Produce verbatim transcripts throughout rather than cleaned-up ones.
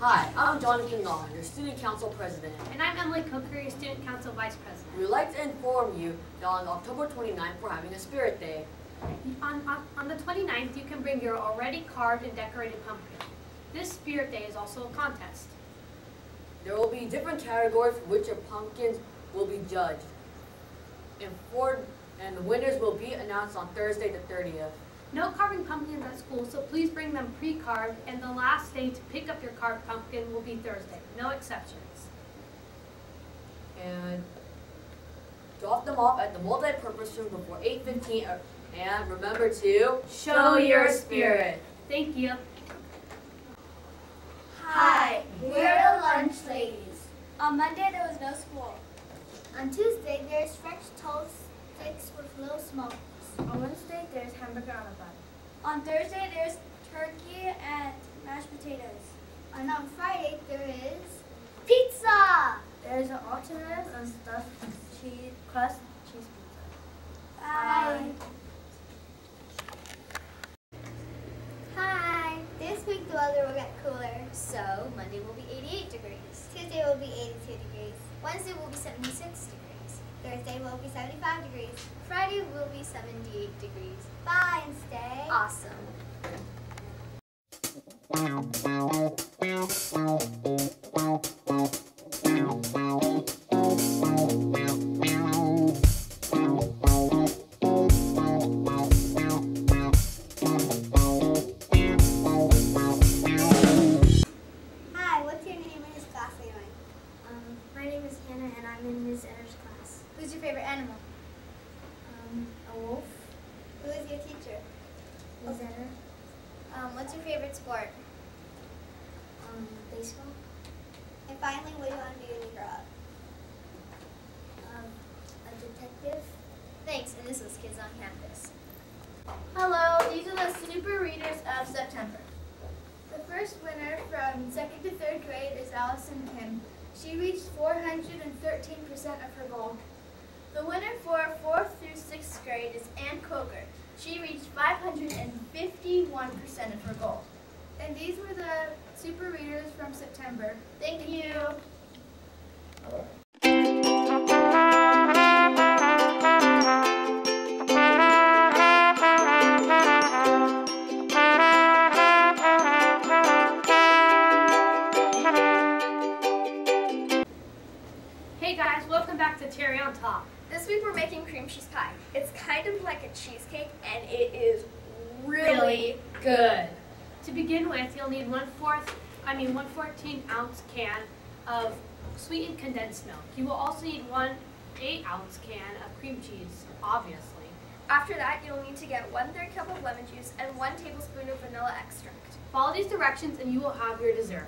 Hi, I'm Jonathan Long, your Student Council President. And I'm Emily Coker, your Student Council Vice President. We would like to inform you that on October twenty-ninth, we're having a Spirit Day. On, on, on the twenty-ninth, you can bring your already carved and decorated pumpkin. This Spirit Day is also a contest. There will be different categories for which your pumpkins will be judged. And, for, and the winners will be announced on Thursday the thirtieth. No carving pumpkins at school, so please bring them pre-carved, and the last day to pick up your carved pumpkin will be Thursday. No exceptions. And drop them off at the multi-purpose room before eight fifteen. And remember to show your spirit. Thank you. Hi, we're the Lunch Ladies. On Monday there was no school. On Tuesday there's French toast sticks with little smokes. On Wednesday there's hamburger on a bun. On Thursday there's turkey and mashed potatoes. And on Friday there is pizza. There's an alternative and stuffed cheese crust cheese pizza. Bye. Hi. This week the weather will get cooler. So Monday will be eighty-eight degrees. Tuesday will be eighty-two degrees. Wednesday will be seventy-six degrees. Thursday will be seventy-five degrees. Friday will be seventy-eight degrees. Bye and stay awesome. Hi, what's your name and which class are you in? Um, my name is Hannah and I'm in Miz Enner's class. Who's your favorite animal? Um, a wolf, Who is your teacher? Miz Enner, Um, what's your favorite sport? um, baseball, And finally, what do you want to be when you grow up? um, a detective. Thanks, and this was Kids on Campus. Hello, these are the super readers of September. The first winner from second to third grade is Allison Kim. She reached four hundred thirteen percent of her goal. The winner for fourth through sixth grade is Ann Coker. She reached five hundred fifty-one percent of her goal. And these were the super readers from September. Thank you. Hey guys, welcome back to Cherry on Top. This week we're making cream cheese pie. It's kind of like a cheesecake and it is really, Really good. To begin with, you'll need one fourth, I mean one fourteen ounce can of sweetened condensed milk. You will also need one eight ounce can of cream cheese, obviously. After that, you'll need to get one third cup of lemon juice and one tablespoon of vanilla extract. Follow these directions and you will have your dessert.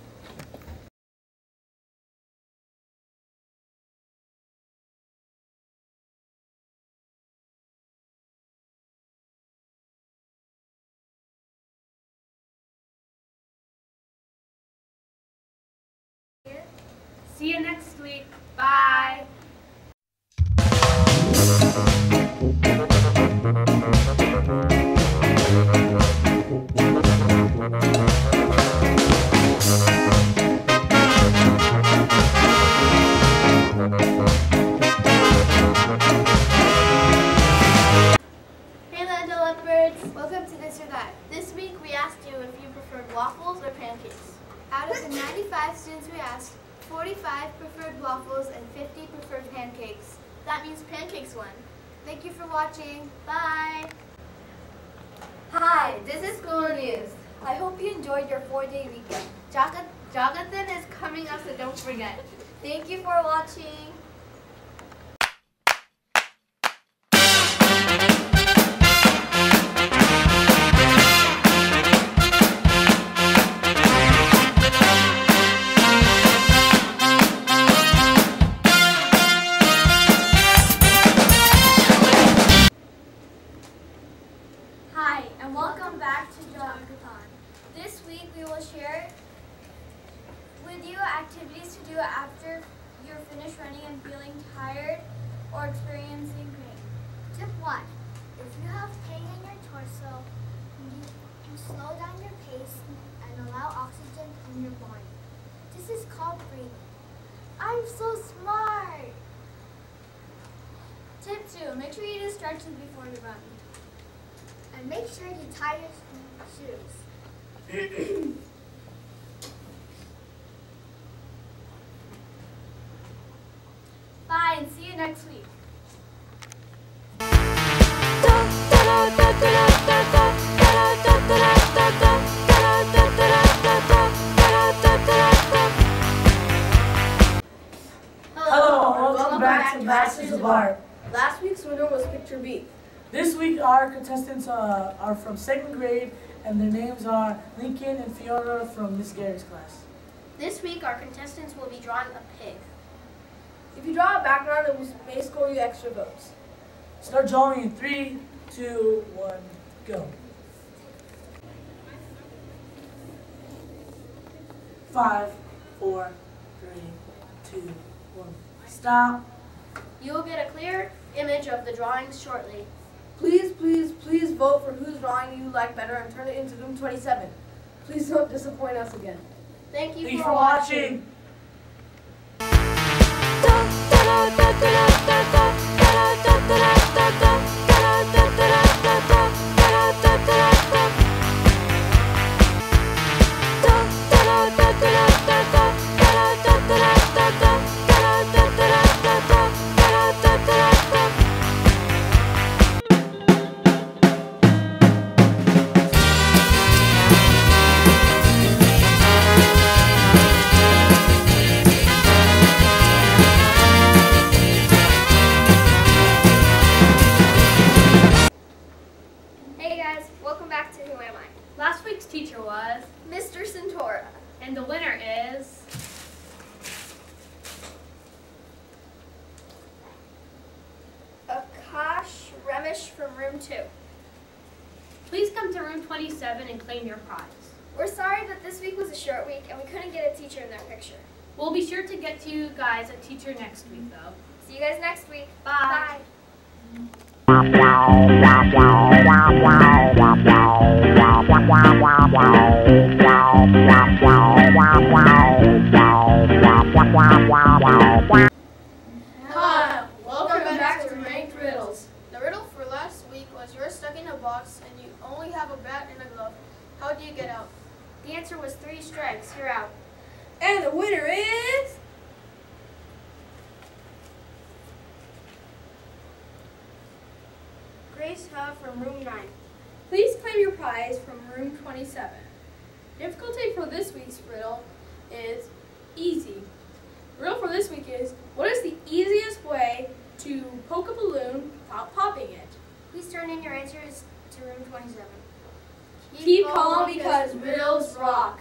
See you next week. Bye. Hey Lando Leopards! Welcome to This or That. This week we asked you if you preferred waffles or pancakes. Out of the ninety-five students we asked, forty-five preferred waffles and fifty preferred pancakes. That means pancakes won. Thank you for watching. Bye! Hi, this is School News. I hope you enjoyed your four-day weekend. Jagat- Jagathan is coming up, so don't forget. Thank you for watching. Hi, and welcome back to Jagathon. This week we will share with you activities to do after you're finished running and feeling tired or experiencing pain. Tip one. If you have pain in your torso, you, you slow down your pace and allow oxygen in your body. I'm so smart. Tip two, make sure you do stretches before you run. And make sure you tie your shoes. Bye and see you next week. Hello, and welcome back to Masters of Art. Last week's winner was Picture B. This week our contestants uh, are from second grade, and their names are Lincoln and Fiona from Miss Gary's class. This week our contestants will be drawing a pig. If you draw a background, it may score you extra votes. Start drawing in three, two, one, go. Five, four, three, two, one. Stop. You will get a clear image of the drawings shortly. Please, please, please vote for whose drawing you like better and turn it into Room twenty-seven. Please don't disappoint us again. Thank you Thanks for for watching. Hey guys, welcome back to Who Am I? Last week's teacher was, Mister Centora. and the winner is, Akash Remish from room two. please come to room twenty-seven and claim your prize. We're sorry that this week was a short week and we couldn't get a teacher in their picture. We'll be sure to get to you guys a teacher next week though. See you guys next week. Bye. Hi, welcome back to Ranked Riddles. The riddle for last week was you're stuck in a box and you only have a bat and a glove. How do you get out? The answer was three strikes. You're out. And the winner is... Grace Ha from room nine. Please claim your prize from room twenty-seven. Difficulty for this week's riddle is easy. The riddle for this week is, what is the easiest way to poke a balloon without popping it? Please turn in your answers to room twenty-seven. Keep calm because riddles rock.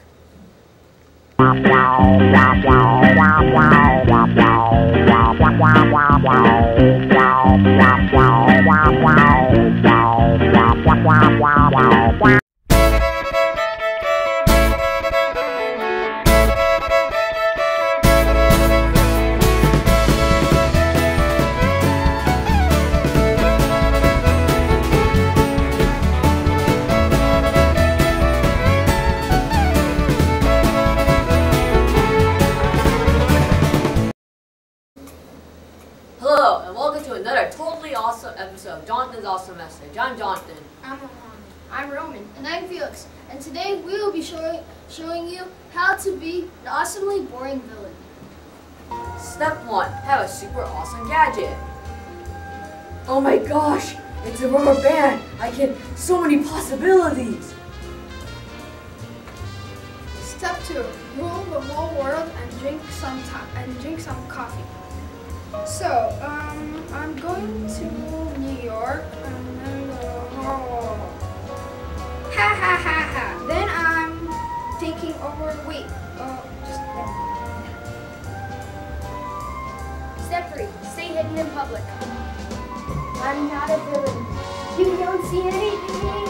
Hello, and welcome to another totally awesome episode of Jonathan's Awesome Message. I'm Jonathan. I'm Roman. I'm Roman. And I'm Felix. And today we will be showing showing you how to be an awesomely boring villain. Step one, have a super awesome gadget. Oh my gosh, it's a rubber band. I get so many possibilities. Step two, rule the whole world and drink some time and drink some coffee. So, um, I'm going to New York and then uh, ha ha ha ha. Then I'm taking over. Wait, uh, just Step three, stay hidden in public. I'm not a villain. You don't see anything.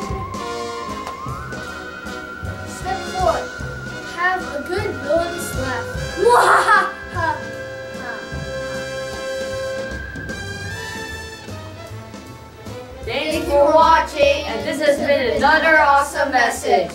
Step four, have a good villainous laugh. Thanks for watching, and this has been another awesome message.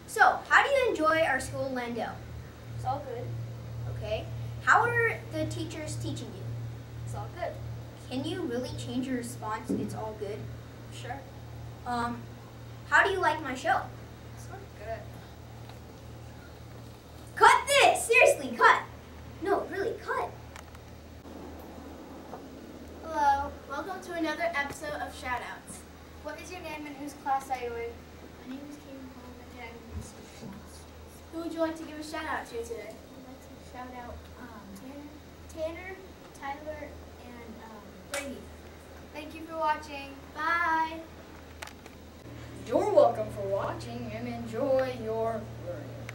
So, how do you enjoy our school in Landale? It's all good. Okay. How are the teachers teaching you? It's all good. Can you really change your response? It's all good. Sure. Um, how do you like my show? It's not good. Cut this! Seriously, cut! No, really, cut. Hello, welcome to another episode of Shoutouts. What is your name and whose class are you in? My name is Kaden Coleman and I'm in social class. Who would you like to give a shout out to today? I'd like to shout out um, Tanner, Tanner, Tyler, and um, Brady. Thank you for watching. Bye. You're welcome for watching and enjoy your learning.